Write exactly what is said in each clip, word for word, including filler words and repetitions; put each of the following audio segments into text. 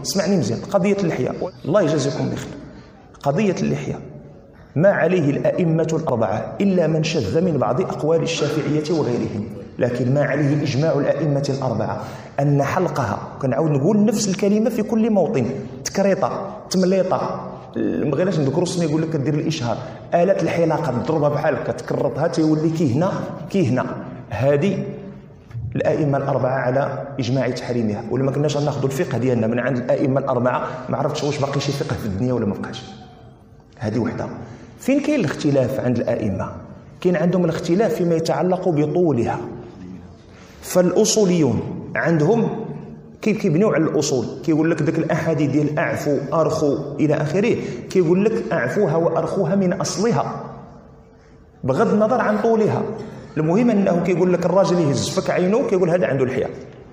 اسمعني مزيان. قضية اللحية الله يجازيكم بخير، قضية اللحية ما عليه الأئمة الأربعة إلا من شذ من بعض أقوال الشافعية وغيرهم، لكن ما عليه إجماع الأئمة الأربعة أن حلقها، كنعاود نقول نفس الكلمة في كل موطن، تكريطة تمليطة، ما غيرش نذكروا السنه يقول لك كدير الاشهار، آلة الحلاقه تضربها بحال هكا تكرطها تيولي كي هنا كي هنا. هذه الائمه الاربعه على اجماع تحريمها، ولا ما كناش غناخذوا الفقه ديالنا من عند الائمه الاربعه ما عرفتش واش باقي شي فقه في الدنيا ولا ما بقاش. هذه وحده. فين كاين الاختلاف عند الائمه؟ كاين عندهم الاختلاف فيما يتعلق بطولها. فالاصوليون عندهم كيف كيبنيو على الاصول، كيقول لك داك الاحاديث ديال اعفو ارخو الى اخره، كيقول لك اعفوها وارخوها من اصلها بغض النظر عن طولها. المهم انه كيقول لك الراجل يهز فك عينه كيقول هذا عنده الحياء.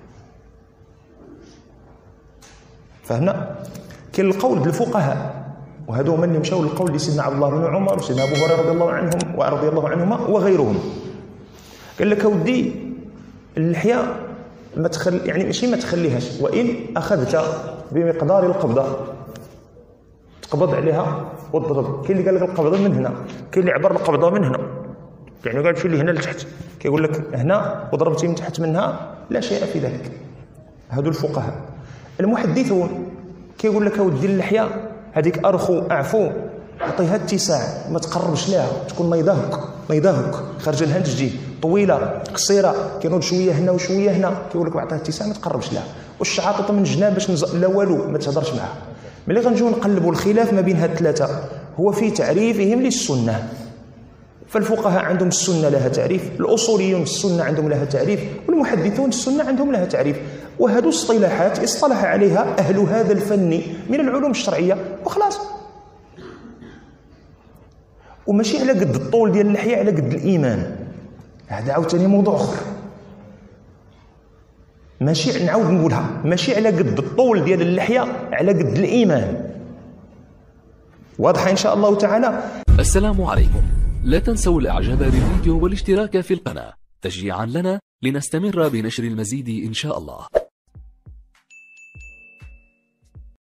فهنا كاين القول ديال الفقهاء، وهذو هما اللي مشاو للقول ديال سيدنا عبد الله بن عمر وسيدنا ابو هريره رضي الله عنهم ورضي الله عنهما وغيرهم. قال لك اودي اللحيه ما تخل يعني ماشي ما تخليهاش، وان اخذت بمقدار القبضه تقبض عليها وتضرب. كاين اللي قال لك القبضه من هنا، كاين اللي عبر القبضه من هنا، يعني قال شي هنا لتحت، كيقول لك هنا وضربتي من تحت منها لا شيء في ذلك. هادو الفقهاء. المحدثون كيقول لك اودي اللحيه هذيك ارخو اعفو عطيها اتساع، ما تقربش لها، تكون نيضهك نيضهك خارجه لها تجي طويله قصيره، كينوض شويه هنا وشويه هنا، كيقول لك عطيها اتساع ما تقربش لها. والشعاطط من جناب باش نز... لا والو ما تهضرش معها. ملي غنجيو نقلبوا الخلاف ما بين هاد الثلاثه هو في تعريفهم للسنه. فالفقهاء عندهم السنه لها تعريف، الاصوليون السنه عندهم لها تعريف، والمحدثون السنه عندهم لها تعريف. وهذو اصطلاحات اصطلح عليها اهل هذا الفن من العلوم الشرعيه وخلاص. وماشي على قد الطول ديال اللحيه على قد الايمان، هذا عاوتاني موضوع اخر. ماشي نعاود نقولها، ماشي على قد الطول ديال اللحيه على قد الايمان. واضحه ان شاء الله تعالى. السلام عليكم، لا تنسوا الاعجاب بالفيديو والاشتراك في القناه تشجيعا لنا لنستمر بنشر المزيد ان شاء الله.